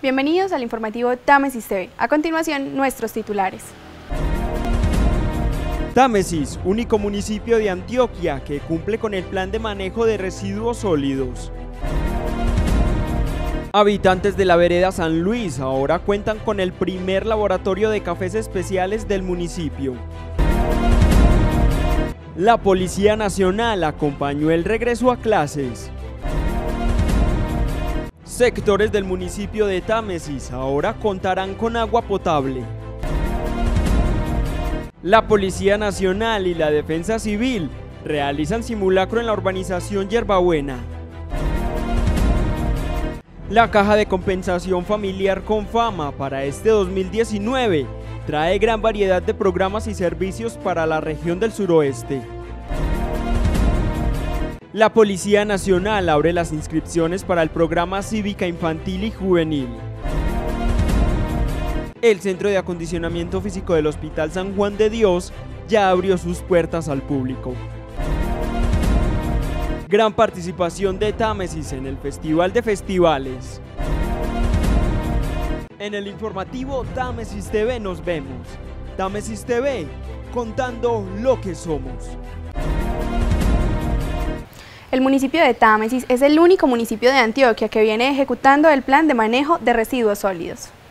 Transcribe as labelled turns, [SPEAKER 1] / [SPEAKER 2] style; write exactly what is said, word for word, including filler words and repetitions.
[SPEAKER 1] Bienvenidos al informativo Támesis T V. A continuación, nuestros titulares.
[SPEAKER 2] Támesis, único municipio de Antioquia que cumple con el plan de manejo de residuos sólidos. Habitantes de la vereda San Luis ahora cuentan con el primer laboratorio de cafés especiales del municipio. La Policía Nacional acompañó el regreso a clases. Sectores del municipio de Támesis ahora contarán con agua potable. La Policía Nacional y la Defensa Civil realizan simulacro en la urbanización Yerbabuena. La Caja de Compensación Familiar Confama para este dos mil diecinueve trae gran variedad de programas y servicios para la región del suroeste. La Policía Nacional abre las inscripciones para el programa Cívica Infantil y Juvenil. El Centro de Acondicionamiento Físico del Hospital San Juan de Dios ya abrió sus puertas al público. Gran participación de Támesis en el Festival de Festivales. En el informativo Támesis T V nos vemos. Támesis T V, contando lo que somos.
[SPEAKER 1] El municipio de Támesis es el único municipio de Antioquia que viene ejecutando el plan de manejo de residuos sólidos.